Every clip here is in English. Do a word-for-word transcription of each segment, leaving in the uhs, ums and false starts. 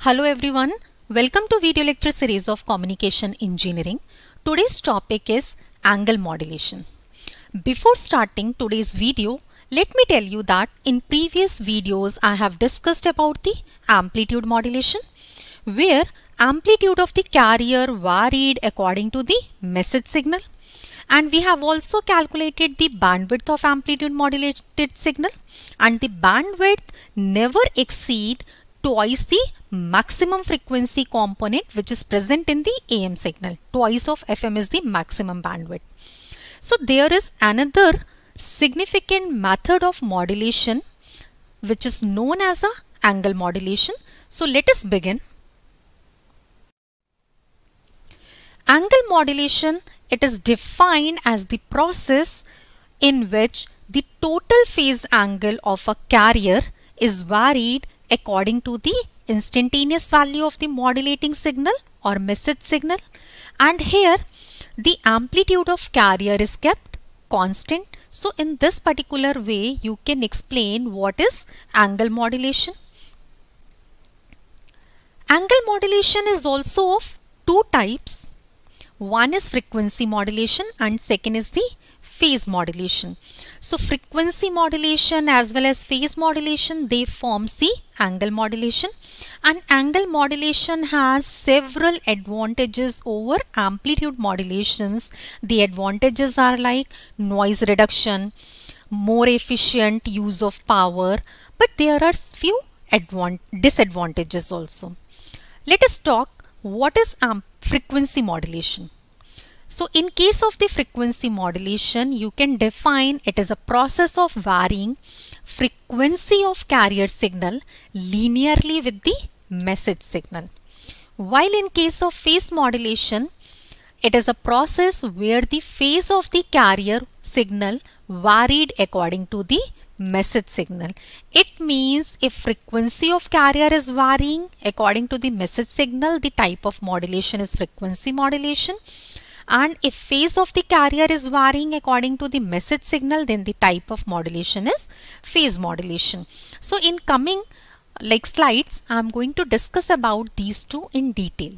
Hello everyone, welcome to video lecture series of Communication Engineering. Today's topic is angle modulation. Before starting today's video, let me tell you that in previous videos I have discussed about the amplitude modulation, where amplitude of the carrier varied according to the message signal, and we have also calculated the bandwidth of amplitude modulated signal, and the bandwidth never exceed twice the maximum frequency component which is present in the A M signal. Twice of F M is the maximum bandwidth. So there is another significant method of modulation which is known as a angle modulation. So let us begin. Angle modulation, it is defined as the process in which the total phase angle of a carrier is varied according to the instantaneous value of the modulating signal or message signal, and here the amplitude of carrier is kept constant. So in this particular way you can explain what is angle modulation. Angle modulation is also of two types. One is frequency modulation and second is the phase modulation. So frequency modulation as well as phase modulation, they forms the angle modulation, and angle modulation has several advantages over amplitude modulations. The advantages are like noise reduction, more efficient use of power, but there are few disadvantages also. Let us talk what is amp frequency modulation. So in case of the frequency modulation, you can define it as a process of varying frequency of carrier signal linearly with the message signal. While in case of phase modulation, it is a process where the phase of the carrier signal varied according to the message signal. It means if frequency of carrier is varying according to the message signal, the type of modulation is frequency modulation. And if phase of the carrier is varying according to the message signal, then the type of modulation is phase modulation. So in coming like slides, I am going to discuss about these two in detail.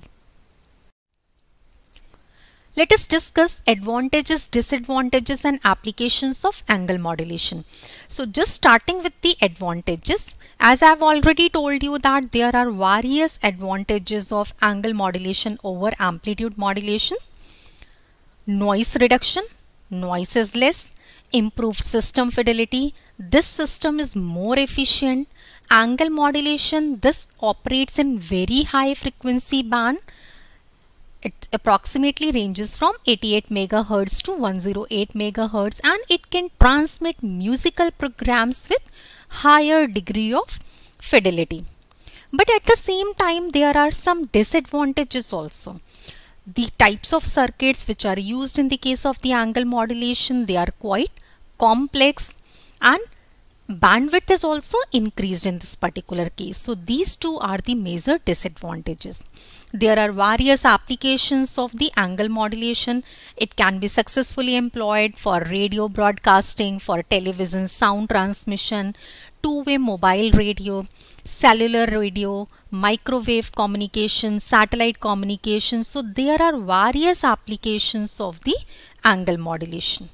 Let us discuss advantages, disadvantages and applications of angle modulation. So just starting with the advantages, as I have already told you that there are various advantages of angle modulation over amplitude modulations. Noise reduction, noise is less, improved system fidelity, this system is more efficient. Angle modulation, this operates in very high frequency band. It approximately ranges from eighty-eight megahertz to one hundred eight megahertz, and it can transmit musical programs with higher degree of fidelity. But at the same time, there are some disadvantages also. The types of circuits which are used in the case of the angle modulation, they are quite complex, and bandwidth is also increased in this particular case. So these two are the major disadvantages. There are various applications of the angle modulation. It can be successfully employed for radio broadcasting, for television sound transmission, two-way mobile radio, cellular radio, microwave communication, satellite communication. So there are various applications of the angle modulation.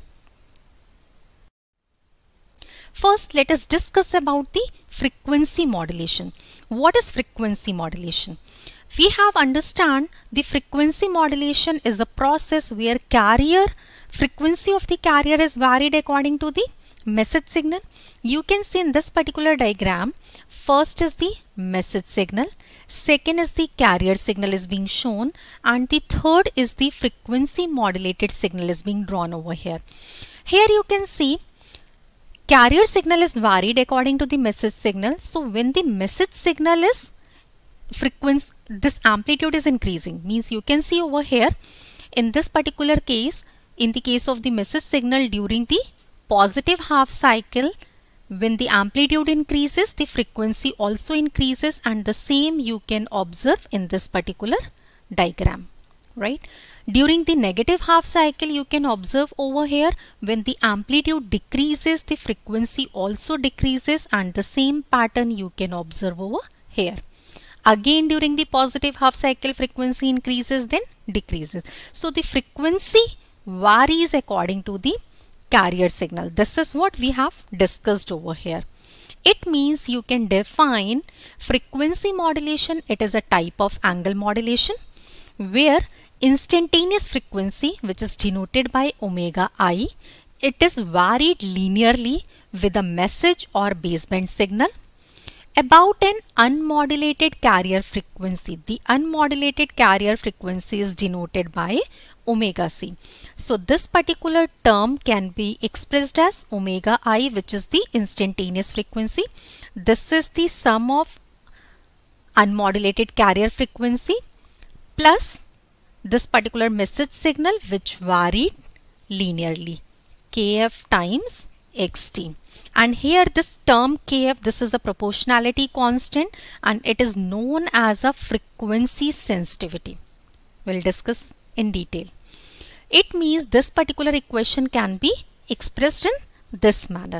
First, let us discuss about the frequency modulation. What is frequency modulation? We have understand the frequency modulation is a process where carrier frequency of the carrier is varied according to the message signal. You can see in this particular diagram, first is the message signal, second is the carrier signal is being shown, and the third is the frequency modulated signal is being drawn over here. Here you can see carrier signal is varied according to the message signal. So when the message signal is frequency, this amplitude is increasing, means you can see over here in this particular case, in the case of the message signal during the positive half cycle, when the amplitude increases, the frequency also increases, and the same you can observe in this particular diagram, right? During the negative half cycle, you can observe over here when the amplitude decreases, the frequency also decreases, and the same pattern you can observe over here. Again during the positive half cycle frequency increases then decreases. So the frequency varies according to the carrier signal. This is what we have discussed over here. It means you can define frequency modulation. It is a type of angle modulation where instantaneous frequency, which is denoted by omega I, it is varied linearly with a message or baseband signal about an unmodulated carrier frequency. The unmodulated carrier frequency is denoted by omega C. So this particular term can be expressed as omega I, which is the instantaneous frequency. This is the sum of unmodulated carrier frequency plus this particular message signal which varied linearly, K F times X T. And here this term K F, this is a proportionality constant and it is known as a frequency sensitivity. We'll discuss in detail. It means this particular equation can be expressed in this manner.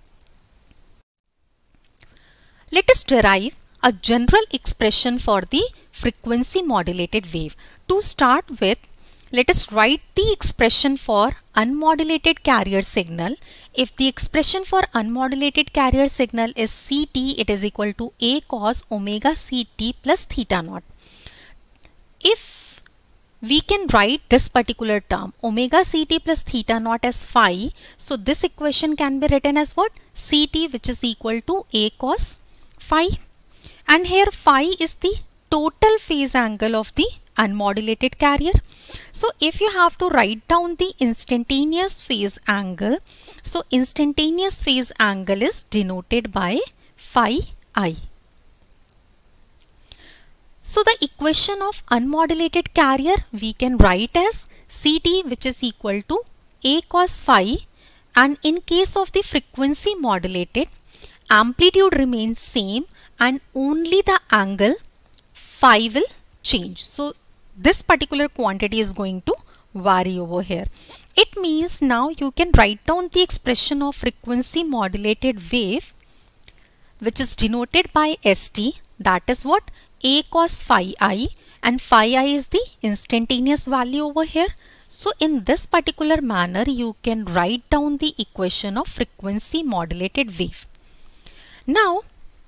Let us derive a general expression for the frequency modulated wave. To start with, let us write the expression for unmodulated carrier signal. If the expression for unmodulated carrier signal is C T, it is equal to A cos omega C T plus theta naught. If we can write this particular term omega C T plus theta naught as phi, so this equation can be written as what? C T, which is equal to A cos phi. And here phi is the total phase angle of the unmodulated carrier. So if you have to write down the instantaneous phase angle, so instantaneous phase angle is denoted by phi I. So the equation of unmodulated carrier we can write as C T, which is equal to A cos phi, and in case of the frequency modulated, amplitude remains same and only the angle phi will change. So this particular quantity is going to vary over here. It means now you can write down the expression of frequency modulated wave, which is denoted by S T, that is what? A cos phi I, and phi I is the instantaneous value over here. So in this particular manner you can write down the equation of frequency modulated wave. Now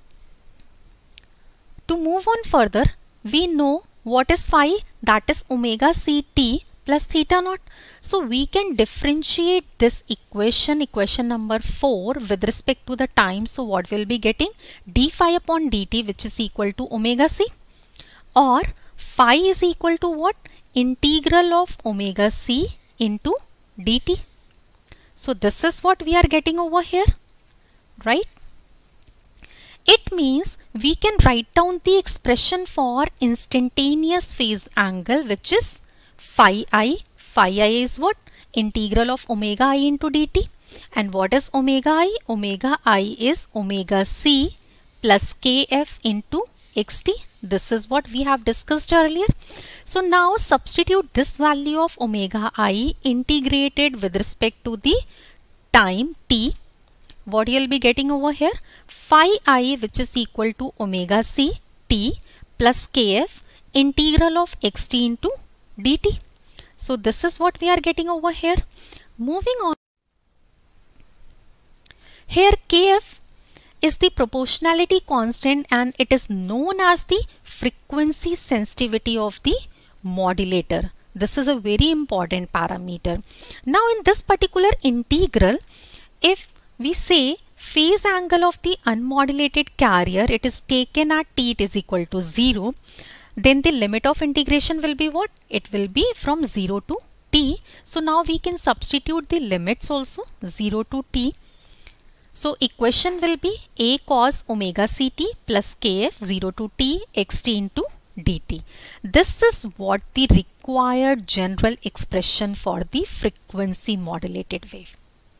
to move on further, we know what is phi, that is omega C T plus theta naught. So we can differentiate this equation, equation number four, with respect to the time. So what we'll be getting? D phi upon dt, which is equal to omega C, or phi is equal to what? Integral of omega C into dt. So this is what we are getting over here, right? It means we can write down the expression for instantaneous phase angle, which is phi I. Phi I is what? Integral of omega I into dt. And what is omega I? Omega I is omega C plus kf into xt. This is what we have discussed earlier. So now substitute this value of omega I integrated with respect to the time t. What you'll be getting over here? Phi I, which is equal to omega c t plus kf integral of xt into dt. So this is what we are getting over here. Moving on. Here kf is the proportionality constant and it is known as the frequency sensitivity of the modulator. This is a very important parameter. Now in this particular integral, if we say phase angle of the unmodulated carrier, it is taken at t, it is equal to zero, then the limit of integration will be what? It will be from zero to t. So now we can substitute the limits also, zero to t. So equation will be a cos omega ct plus kf zero to t xt into dt. This is what the required general expression for the frequency modulated wave.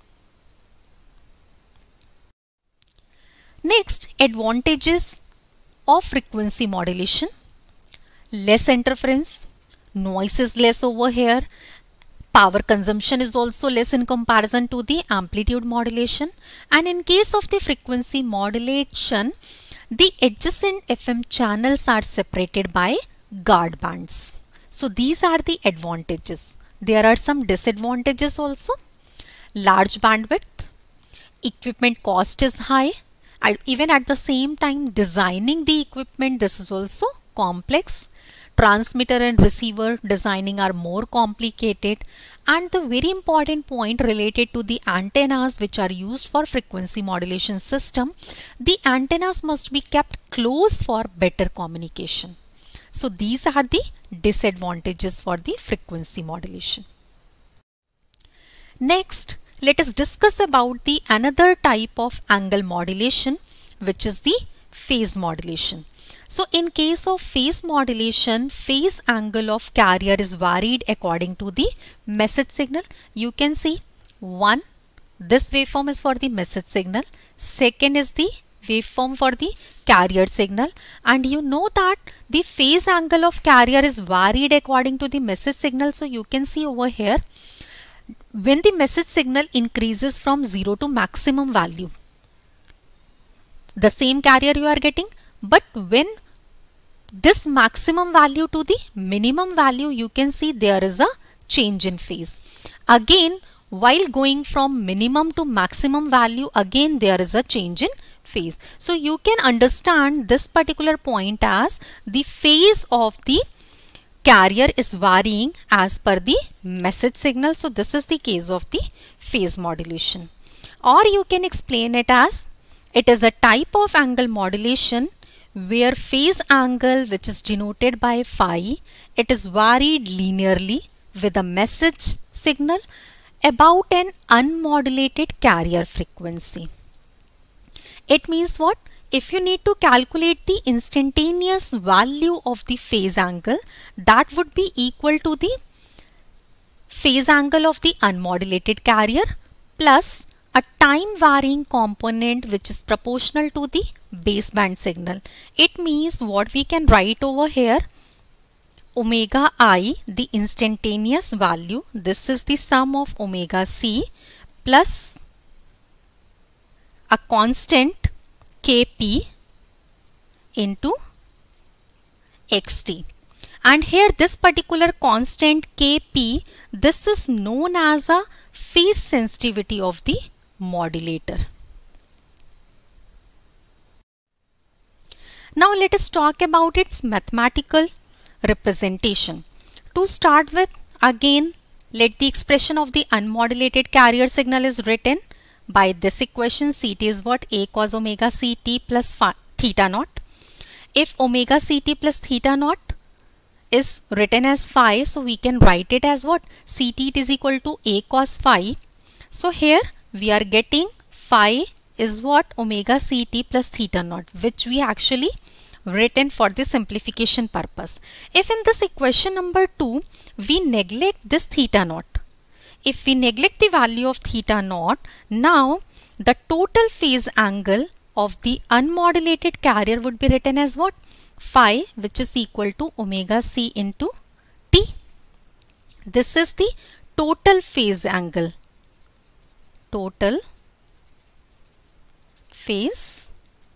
Next, advantages of frequency modulation. Less interference, noise is less over here, Power consumption is also less in comparison to the amplitude modulation. And in case of the frequency modulation, the adjacent F M channels are separated by guard bands. So these are the advantages. There are some disadvantages also. Large bandwidth, equipment cost is high. And even at the same time, designing the equipment, this is also complex. Transmitter and receiver designing are more complicated. And the very important point related to the antennas which are used for frequency modulation system, the antennas must be kept close for better communication. So these are the disadvantages for the frequency modulation. Next, let us discuss about the another type of angle modulation, which is the phase modulation. So in case of phase modulation, phase angle of carrier is varied according to the message signal. You can see one, this waveform is for the message signal. Second is the waveform for the carrier signal. And you know that the phase angle of carrier is varied according to the message signal. So you can see over here, when the message signal increases from zero to maximum value, the same carrier you are getting, but when this maximum value to the minimum value, you can see there is a change in phase. Again, while going from minimum to maximum value, again there is a change in phase. So you can understand this particular point as the phase of the carrier is varying as per the message signal. So this is the case of the phase modulation. Or you can explain it as it is a type of angle modulation where phase angle, which is denoted by phi, it is varied linearly with a message signal about an unmodulated carrier frequency. It means what? If you need to calculate the instantaneous value of the phase angle, that would be equal to the phase angle of the unmodulated carrier plus a time varying component which is proportional to the baseband signal. It means what we can write over here, omega I, the instantaneous value, this is the sum of omega c plus a constant Kp into xt. And here this particular constant Kp, this is known as a phase sensitivity of the modulator. Now let us talk about its mathematical representation. To start with, again let the expression of the unmodulated carrier signal is written by this equation. Ct is what? A cos omega ct plus theta naught. If omega ct plus theta naught is written as phi, so we can write it as what? Ct is equal to A cos phi. So here we are getting phi is what? Omega ct plus theta naught, which we actually written for the simplification purpose. If in this equation number two we neglect this theta naught, if we neglect the value of theta naught, now the total phase angle of the unmodulated carrier would be written as what? Phi, which is equal to omega c into t. This is the total phase angle. Total phase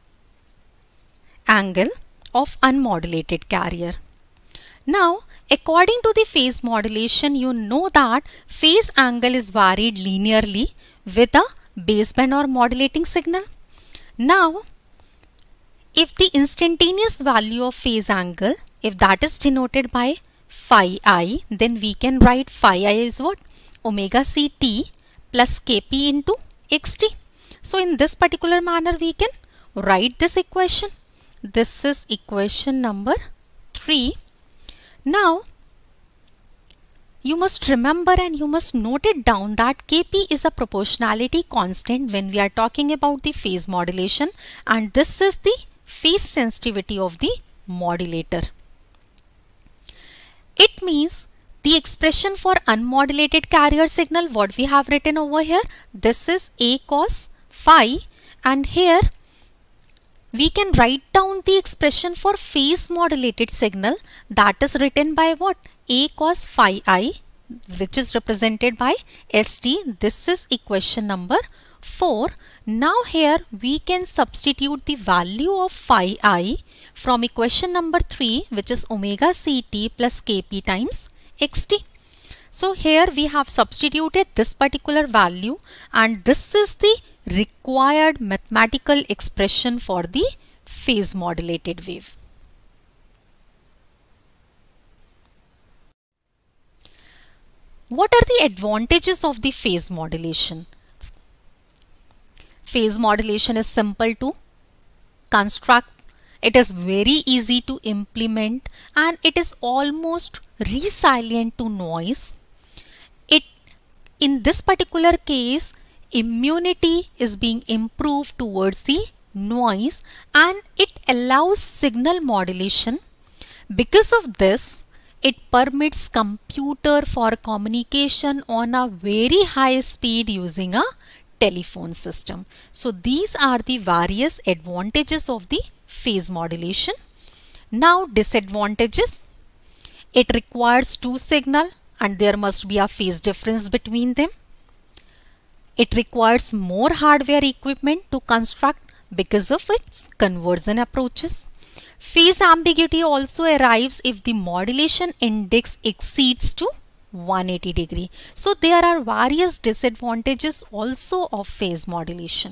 angle of unmodulated carrier. Now, according to the phase modulation, you know that phase angle is varied linearly with a baseband or modulating signal. Now, if the instantaneous value of phase angle, if that is denoted by phi I, then we can write phi I is what? Omega ct plus kp into xt. So in this particular manner, we can write this equation. This is equation number three. Now, you must remember and you must note it down that Kp is a proportionality constant when we are talking about the phase modulation, and this is the phase sensitivity of the modulator. It means the expression for unmodulated carrier signal, what we have written over here, this is A cos phi, and here we can write down the expression for phase modulated signal, that is written by what? A cos phi I which is represented by S T. This is equation number four. Now here we can substitute the value of phi I from equation number three, which is omega ct plus kp times xt. So here we have substituted this particular value, and this is the required mathematical expression for the phase modulated wave. What are the advantages of the phase modulation? Phase modulation is simple to construct, it is very easy to implement, and it is almost resilient to noise. It, in this particular case, immunity is being improved towards the noise, and it allows signal modulation. Because of this, it permits computer for communication on a very high speed using a telephone system. So these are the various advantages of the phase modulation. Now disadvantages. It requires two signal and there must be a phase difference between them. It requires more hardware equipment to construct because of its conversion approaches. Phase ambiguity also arrives if the modulation index exceeds to one hundred eighty degree. So there are various disadvantages also of phase modulation.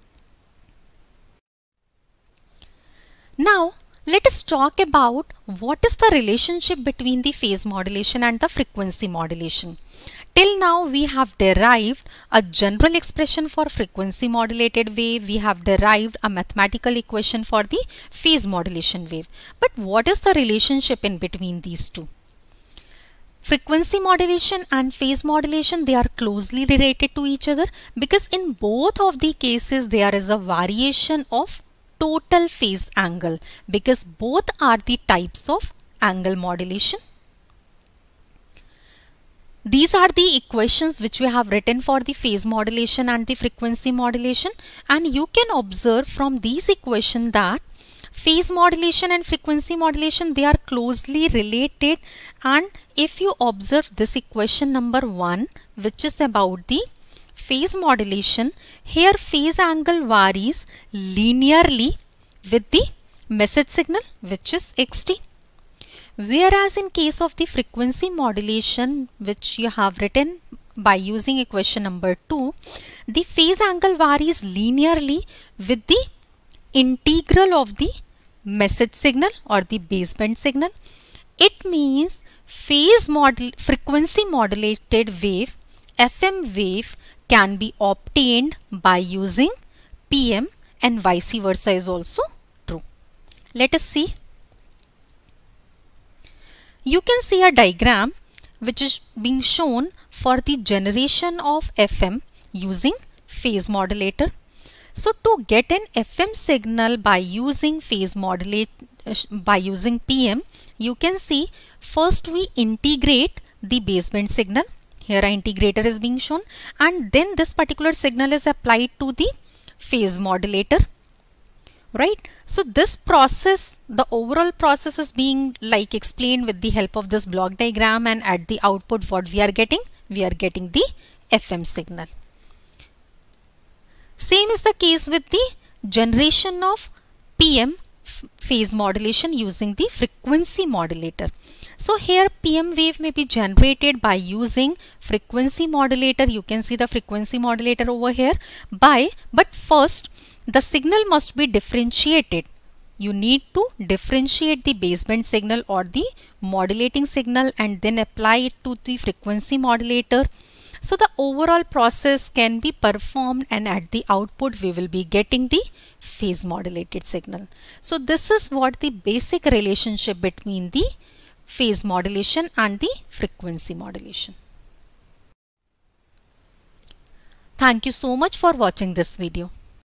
Now let us talk about what is the relationship between the phase modulation and the frequency modulation. Till now we have derived a general expression for frequency modulated wave. We have derived a mathematical equation for the phase modulation wave. But what is the relationship in between these two? Frequency modulation and phase modulation, they are closely related to each other because in both of the cases there is a variation of total phase angle because both are the types of angle modulation. These are the equations which we have written for the phase modulation and the frequency modulation, and you can observe from these equations that phase modulation and frequency modulation, they are closely related. And if you observe this equation number one, which is about the phase modulation, here phase angle varies linearly with the message signal, which is xt. Whereas in case of the frequency modulation, which you have written by using equation number two, the phase angle varies linearly with the integral of the message signal or the baseband signal. It means phase model frequency modulated wave, F M wave, can be obtained by using P M, and vice versa is also true. Let us see. You can see a diagram which is being shown for the generation of F M using phase modulator. So to get an F M signal by using phase modulate uh, by using P M, you can see first we integrate the baseband signal. Here an integrator is being shown, and then this particular signal is applied to the phase modulator. Right? So this process, the overall process is being like explained with the help of this block diagram, and at the output what we are getting? We are getting the F M signal. Same is the case with the generation of P M phase modulation using the frequency modulator. So here P M wave may be generated by using frequency modulator. You can see the frequency modulator over here by, but first the signal must be differentiated. You need to differentiate the baseband signal or the modulating signal and then apply it to the frequency modulator. So the overall process can be performed, and at the output we will be getting the phase modulated signal. So this is what the basic relationship between the phase modulation and the frequency modulation. Thank you so much for watching this video.